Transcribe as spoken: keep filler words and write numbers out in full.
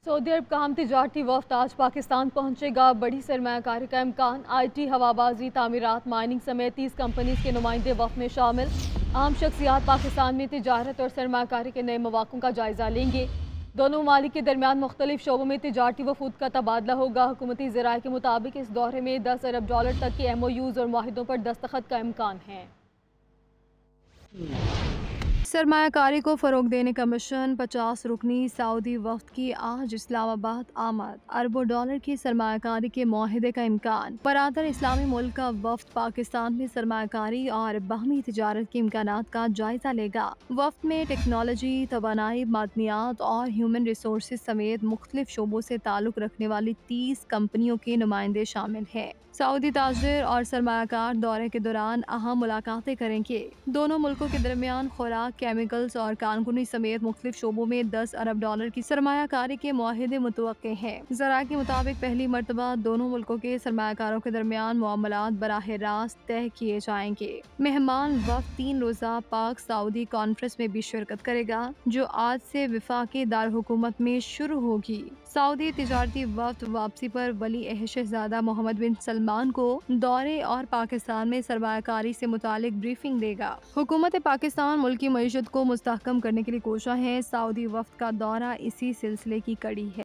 Saudi अरब का हम तिजारती वफ्द आज पाकिस्तान पहुंचेगा। बड़ी सरमायाकारी का इम्कान। आई टी, हवाबाजी, तामीरात, माइनिंग समेत तीस कंपनीज के नुमाइंदे वफ्द में शामिल। आम शख्सियात पाकिस्तान में तिजारत और सरमायाकारी के नए मौक़ों का जायजा लेंगे। दोनों ममालिक के दरमियान मुख्तलिफ शोबों में तिजारती वफूद का तबादला होगा। हुकूमती ज़राए के मुताबिक इस दौरे में दस अरब डॉलर तक के एम ओ यूज़ और माहिदों पर दस्तखत का इम्कान है। सरमायाकारी को फ़रोग देने का मिशन। पचास रुकनी सऊदी वफ़द की आज इस्लामाबाद आमद। अरबों डॉलर की सरमायाकारी के मुआहदे का इम्कान। बरादर इस्लामी मुल्क का वफ़द पाकिस्तान में सरमायाकारी और बाहमी तिजारत के इम्कानात का जायजा लेगा। वफ़द में टेक्नोलॉजी, तवानाई, मादनियात और ह्यूमन रिसोर्सेज समेत मुख्तलिफ शोबों से ताल्लुक़ रखने वाली तीस कंपनियों के नुमाइंदे शामिल हैं। सऊदी ताजिर और सरमायाकार दौरे के दौरान अहम मुलाकातें करेंगे। दोनों मुल्कों के दरमियान खुराक, केमिकल्स और कानूनी समेत मुख्तलिफ शोबों में दस अरब डॉलर की सरमायाकारी के मुआहदे मुतवक्के हैं। ज़रा के मुताबिक पहली मरतबा दोनों मुल्कों के सरमायाकारों के दरमियान मामलात बराह रास्त तय किए जाएंगे। मेहमान वफ़द तीन रोज़ा पाक सऊदी कॉन्फ्रेंस में भी शिरकत करेगा, जो आज से विफाकी दारहुकूमत में शुरू होगी। सऊदी तिजारती वफ़द वापसी पर वली अहद शहज़ादा मोहम्मद बिन सलमान को दौरे और पाकिस्तान में सरमायाकारी से मुतालिक ब्रीफिंग देगा। हुकूमत पाकिस्तान मुल्क की मईशत को मुस्तहकम करने के लिए कोशा है। सऊदी वफ़द का दौरा इसी सिलसिले की कड़ी है।